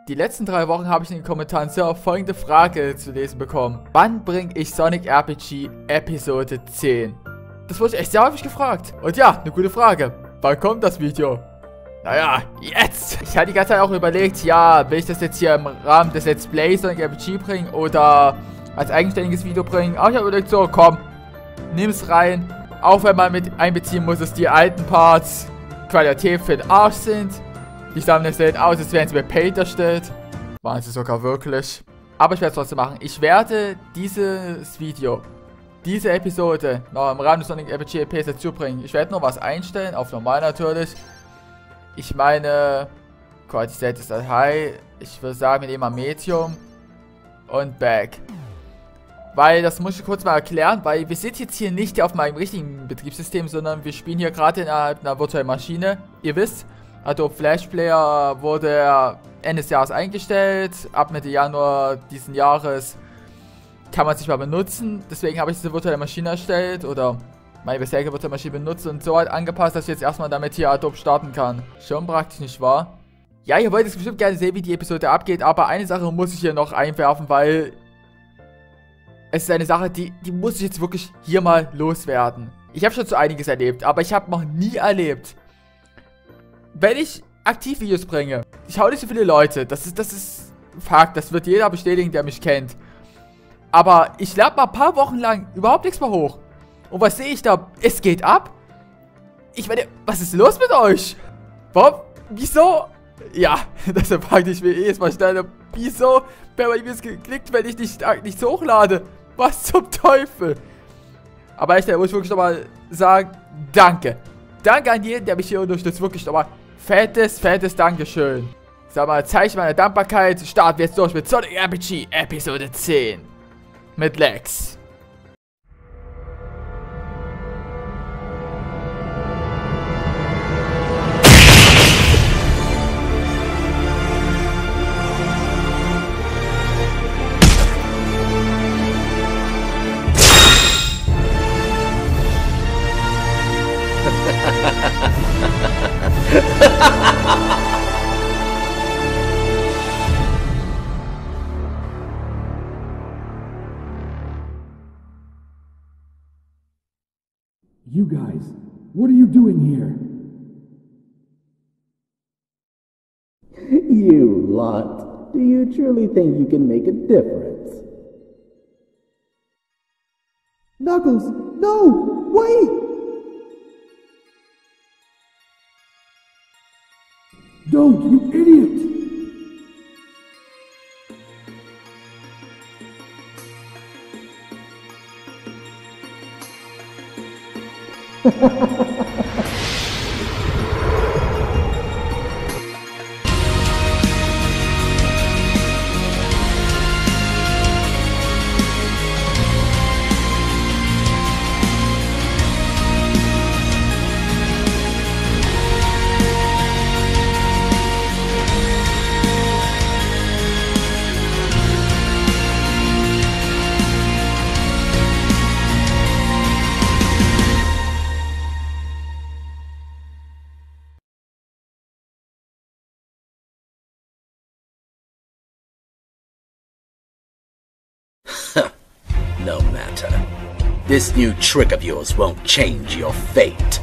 Die letzten 3 Wochen habe ich in den Kommentaren sehr oft folgende Frage zu lesen bekommen. Wann bringe ich Sonic RPG Episode 10? Das wurde echt sehr häufig gefragt. Und ja, eine gute Frage. Wann kommt das Video? Naja, jetzt! Ich hatte die ganze Zeit auch überlegt, ja, will ich das jetzt hier im Rahmen des Let's Play Sonic RPG bringen oder als eigenständiges Video bringen? Aber ich habe überlegt, so, komm, nimm's rein. Auch wenn man mit einbeziehen muss, dass die alten Parts qualitativ für den Arsch sind. Die Thumbnails sehen aus, als wären sie mit Paint erstellt. Waren sie sogar wirklich. Aber ich werde es trotzdem machen. Ich werde dieses Video, diese Episode noch im Rahmen des Sonic RPG EPs dazu bringen. Ich werde noch was einstellen, auf normal natürlich. Ich meine, Qualität ist halt High. Ich würde sagen, wir nehmen mal Medium und Back. Weil, das muss ich kurz mal erklären, weil wir sind jetzt hier nicht auf meinem richtigen Betriebssystem, sondern wir spielen hier gerade innerhalb einer virtuellen Maschine. Ihr wisst, Adobe Flash Player wurde Ende des Jahres eingestellt. Ab Mitte Januar diesen Jahres kann man es nicht mal benutzen. Deswegen habe ich diese virtuelle Maschine erstellt oder meine bisherige virtuelle Maschine benutzt und so halt angepasst, dass ich jetzt erstmal damit hier Adobe starten kann. Schon praktisch, nicht wahr? Ja, ihr wollt jetzt bestimmt gerne sehen, wie die Episode abgeht, aber eine Sache muss ich hier noch einwerfen, weil es ist eine Sache, die muss ich jetzt wirklich hier mal loswerden. Ich habe schon so einiges erlebt, aber ich habe noch nie erlebt, wenn ich aktiv Videos bringe, ich hau nicht so viele Leute, das ist Fakt, das wird jeder bestätigen, der mich kennt. Aber ich lade mal ein paar Wochen lang überhaupt nichts mehr hoch. Und was sehe ich da? Es geht ab. Ich meine, was ist los mit euch? Warum? Wieso? Ja, deshalb fragte ich mir erstmal schnell, wieso werden meine Videos geklickt, wenn ich nichts hochlade? Was zum Teufel? Aber ich muss wirklich nochmal sagen, danke. Danke an jeden, der mich hier unterstützt. Wirklich nochmal fettes Dankeschön. Sag mal, Zeichen meiner Dankbarkeit. Starten wir jetzt durch mit Sonic RPG Episode 10. Mit Lex. You guys, what are you doing here? You lot, do you truly think you can make a difference? Knuckles, no! Wait! Don't, you idiot! No matter. This new trick of yours won't change your fate.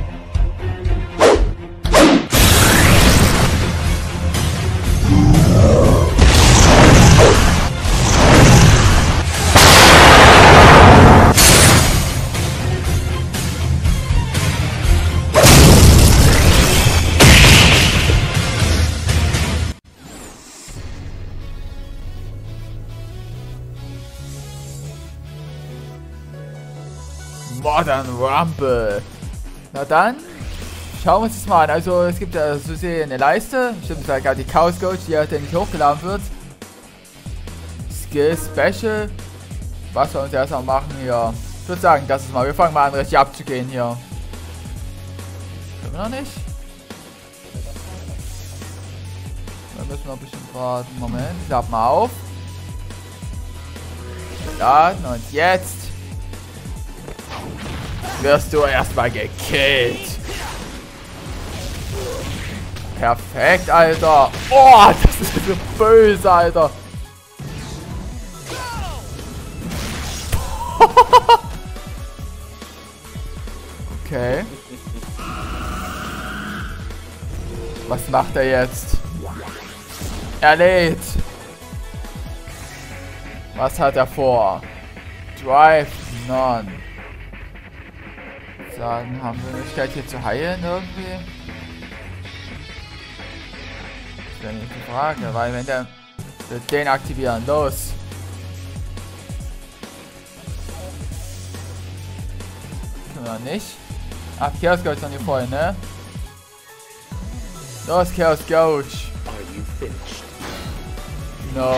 Modern Rumble. Na dann, schauen wir uns das mal an. Also es gibt ja so eine Leiste. Stimmt, da gab die Chaos Coach, die halt nicht hochgeladen wird. Skill Special. Was wir uns erstmal machen hier. Ich würde sagen, das ist mal. Wir fangen mal an, richtig abzugehen hier. Können wir noch nicht? Wir müssen noch ein bisschen warten. Moment, klapp mal auf. Laden und jetzt wirst du erstmal gekillt. Perfekt, Alter. Oh, das ist so böse, Alter. Okay. Was macht er jetzt? Er lädt. Was hat er vor? Drive None. Sagen, haben wir Möglichkeit hier zu heilen irgendwie? Das wäre nicht die Frage, weil wenn der wird den aktivieren. Los. Können wir nicht. Ach, Chaos Gouge noch nicht voll, ne? Los, Chaos Gouge. Are you finished? No.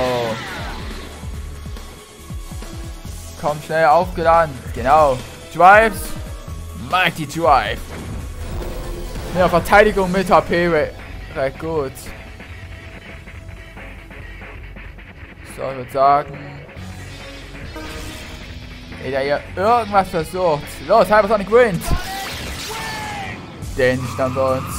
Komm, schnell aufgeladen. Genau. Drives. Mighty Drive. Ja, Verteidigung mit HP. Recht gut. So, ich würde sagen. Ey, der hier irgendwas versucht. Los, Hypersonic Wind. Den stand bei uns.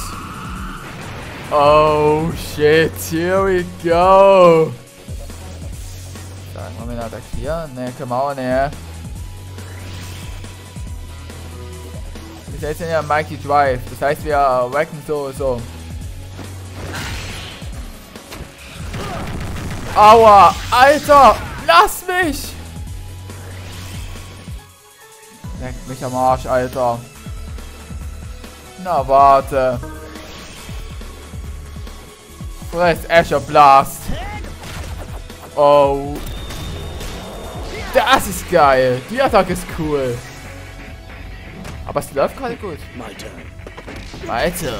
Oh shit, here we go. Sagen wir mal attackieren? Ne, können wir auch nicht. Jetzt sind ja Mighty Drive. Das heißt, wir wrecken so. Aua! Alter! Lass mich! Leck mich am Arsch, Alter. Na, warte. Oder ist Asher Blast? Oh. Das ist geil. Die Attacke ist cool. Aber es läuft gerade gut. Weiter.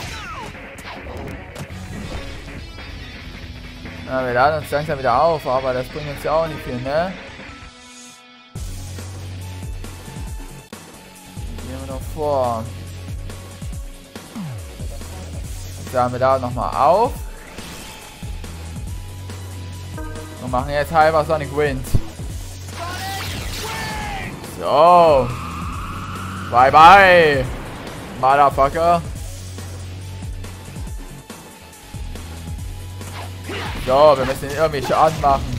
Na, wir laden uns langsam wieder auf, aber das bringt uns ja auch nicht viel, ne? Gehen wir noch vor. So, wir laden nochmal auf. Und machen jetzt Hypersonic Wind. So. Bye bye. Motherfucker. So, wir müssen ihn irgendwie Schaden machen.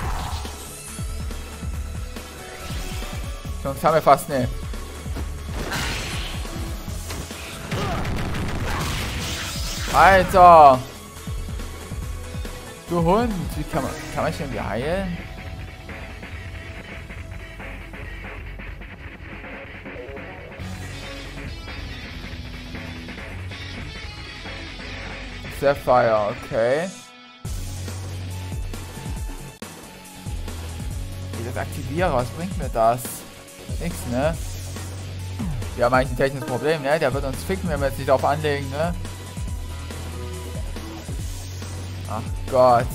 Sonst haben wir fast nicht. Alter. Du Hund. Wie kann man dich irgendwie heilen? Sapphire, okay. Wie das aktiviere, was bringt mir das? Nix, ne? Wir haben eigentlich ein technisches Problem, ne? Der wird uns ficken, wenn wir jetzt nicht darauf anlegen, ne? Ach Gott.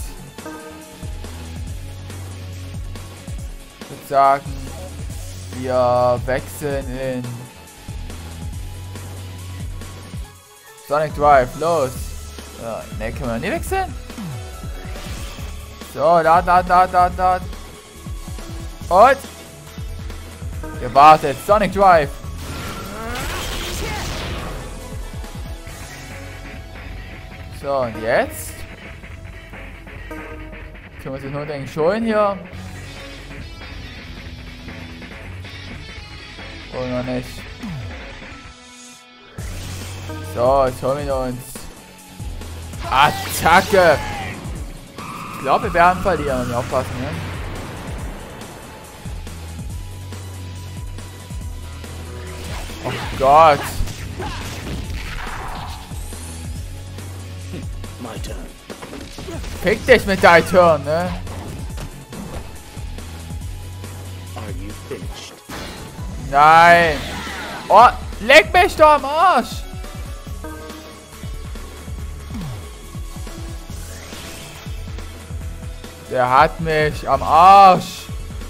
Ich würde sagen, wir wechseln in Sonic Drive, los! Ne, können wir nicht wechseln? So, da. Und gewartet, Sonic Drive. So, und jetzt können wir uns nur denken, schon hier. Oder noch nicht. So, jetzt holen wir uns Attacke! Ich glaube, wir werden verlieren, nicht aufpassen, ne? Oh Gott! Fick dich mit deinem Turn, ne? Nein! Oh, leck mich doch am Arsch! Der hat mich am Arsch.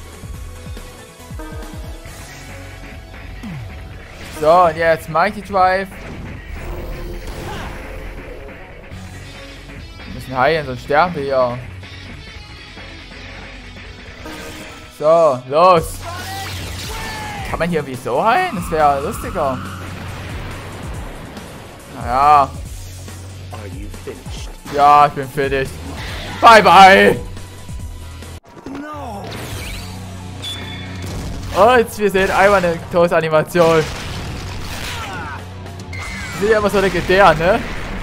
So, und jetzt Mighty Drive. Wir müssen heilen, sonst sterben wir hier. So, los. Kann man hier wieso heilen? Das wäre lustiger. Naja. Are you finished? Ja, ich bin fertig. Bye, bye. No. Und wir sehen einmal eine Toast-Animation. Die sind ja immer so legendär, ne?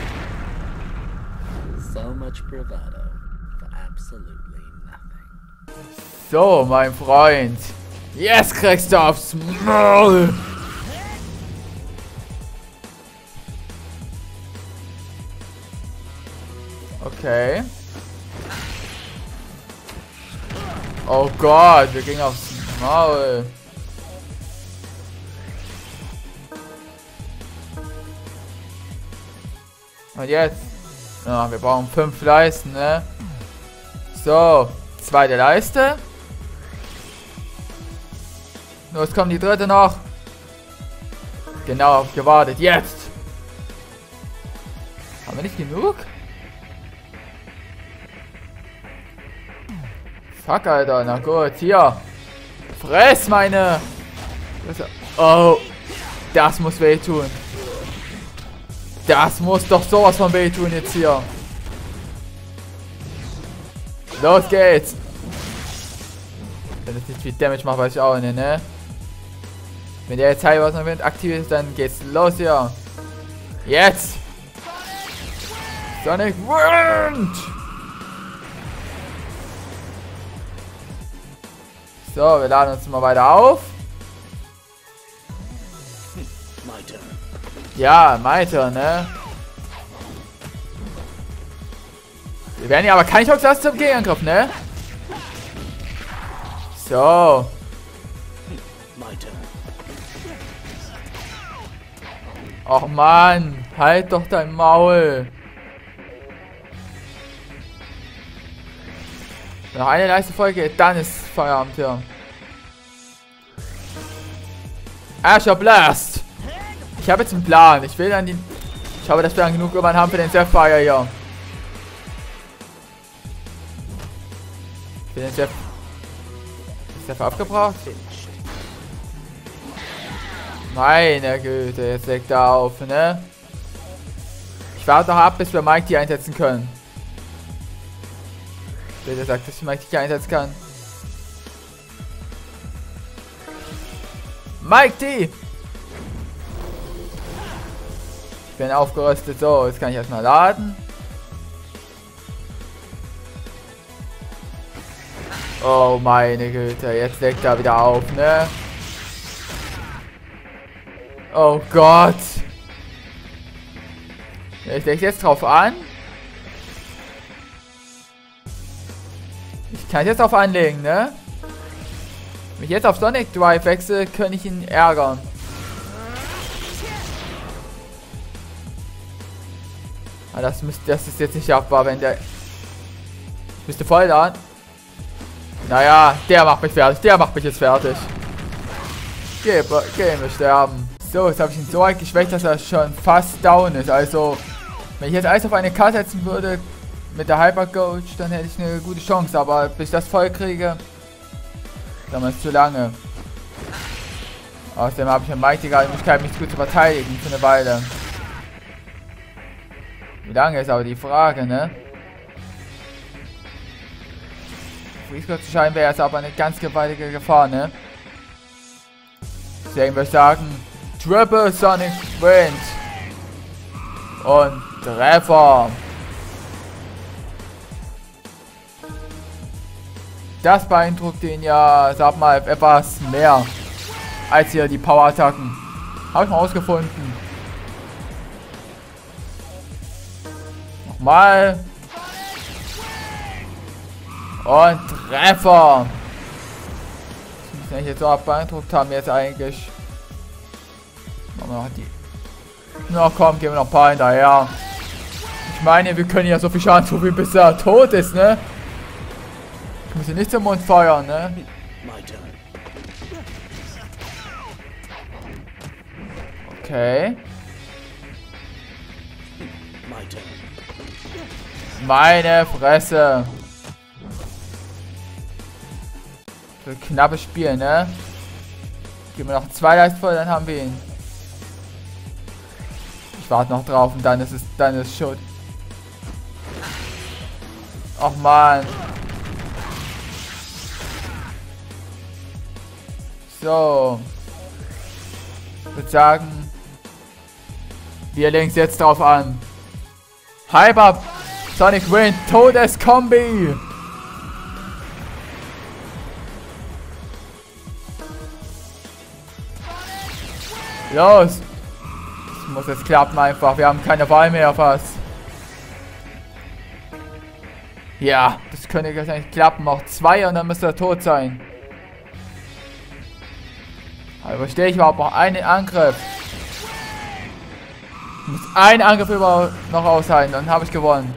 So much bravado for absolutely nothing. So, mein Freund. Jetzt kriegst du aufs Maul. Okay. Oh Gott, wir gingen aufs Maul. Und jetzt? Ja, wir brauchen 5 Leisten, ne? So, zweite Leiste. Los, kommt die dritte noch. Genau, gewartet. Jetzt! Haben wir nicht genug? Fuck, Alter. Na gut, hier. Fress meine... Oh. Das muss wehtun. Das muss doch sowas von wehtun jetzt hier. Los geht's. Wenn das nicht viel Damage macht, weiß ich auch nicht, ne? Wenn der jetzt High was noch aktiv ist, dann geht's los hier. Jetzt! Sonic Wind! So, wir laden uns mal weiter auf. My turn. Ja, Meiter, ne? Wir werden ja aber keine Chance lassen zum Gegenangriff, ne? So. My turn. Och Mann, halt doch dein Maul. Noch eine letzte Folge, dann ist Feierabend hier. Asher Blast! Ich habe jetzt einen Plan. Ich will dann die... Ich hoffe, dass wir dann genug Urban haben für den Sapphire hier. Für den Sapphire... Ist der abgebraucht? Meine Güte, jetzt legt er auf, ne? Ich warte noch ab, bis wir Mike die einsetzen können. Bitte sagt, dass ich Mike die einsetzen kann. Mike die! Ich bin aufgerüstet, so, jetzt kann ich erstmal laden. Oh meine Güte, jetzt legt er wieder auf, ne? Oh Gott. Ich lege jetzt drauf an. Ich kann jetzt drauf anlegen, ne? Wenn ich jetzt auf Sonic Drive wechsle, könnte ich ihn ärgern. Aber das ist jetzt nicht schaffbar, wenn der... Ich müsste voll laden. Naja, der macht mich fertig. Der macht mich jetzt fertig. Geh wir sterben. So, jetzt habe ich ihn so weit geschwächt, dass er schon fast down ist. Also, wenn ich jetzt alles auf eine Karte setzen würde mit der Hyper Coach, dann hätte ich eine gute Chance. Aber bis ich das voll kriege, dann ist es zu lange. Außerdem habe ich mit Mike die Möglichkeit, mich gut zu verteidigen für eine Weile. Wie lange ist aber die Frage, ne? Freeze zu scheinen wäre jetzt aber eine ganz gewaltige Gefahr, ne? Deswegen würde ich sagen, Triple Sonic Wind. Und Treffer. Das beeindruckt ihn ja, sag mal, etwas mehr als hier die Power-Attacken. Habe ich mal ausgefunden. Nochmal. Und Treffer. Das muss ich jetzt so beeindruckt haben jetzt eigentlich. Machen wir noch die. Na komm, gehen wir noch ein paar hinterher. Ich meine, wir können ja so viel Schaden tun, bis er tot ist, ne? Ich muss ihn nicht zum Mund feuern, ne? Okay. Meine Fresse. So ein knappes Spiel, ne? Geben wir noch 2 Leisten voll, dann haben wir ihn. Ich warte noch drauf und dann ist es schon. Och man. So. Ich würde sagen, wir legen es jetzt drauf an. Hyper Sonic Wind Todeskombi. Los. Das muss jetzt klappen einfach. Wir haben keine Wahl mehr fast. Ja, das könnte jetzt eigentlich klappen. Noch 2 und dann müsste er tot sein. Aber überstehe ich überhaupt noch einen Angriff? Ich muss einen Angriff noch aushalten, dann habe ich gewonnen.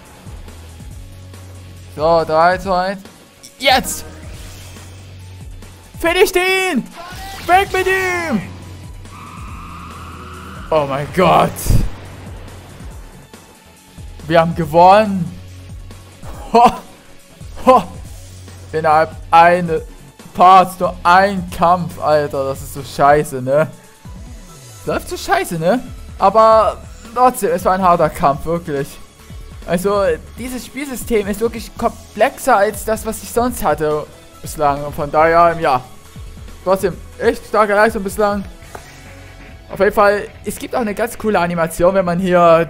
So, 3, 2, 1. Jetzt! Finish ihn! Weg mit ihm! Oh mein Gott! Wir haben gewonnen! Ho! Ho! Innerhalb eines Parts nur ein Kampf, Alter. Das ist so scheiße, ne? Läuft so scheiße, ne? Aber trotzdem, es war ein harter Kampf, wirklich. Also, dieses Spielsystem ist wirklich komplexer als das, was ich sonst hatte bislang. Und von daher, ja. Trotzdem, echt starke Leistung bislang. Auf jeden Fall, es gibt auch eine ganz coole Animation, wenn man hier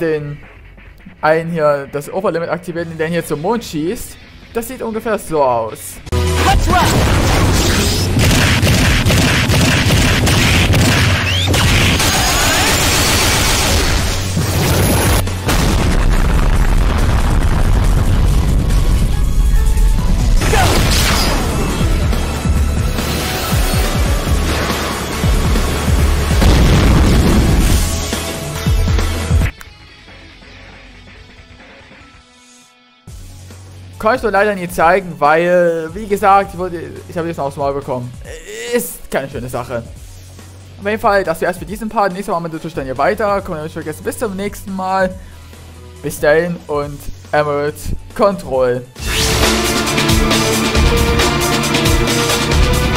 das Overlimit aktiviert und den hier zum Mond schießt. Das sieht ungefähr so aus. Kann ich nur leider nie zeigen, weil, wie gesagt, ich habe jetzt noch aufs Maul bekommen. Ist keine schöne Sache. Auf jeden Fall, das wär's für diesen Part. Nächstes Mal machen wir natürlich dann hier weiter. Kommt nicht vergessen, bis zum nächsten Mal. Bis dahin und Emerald Control.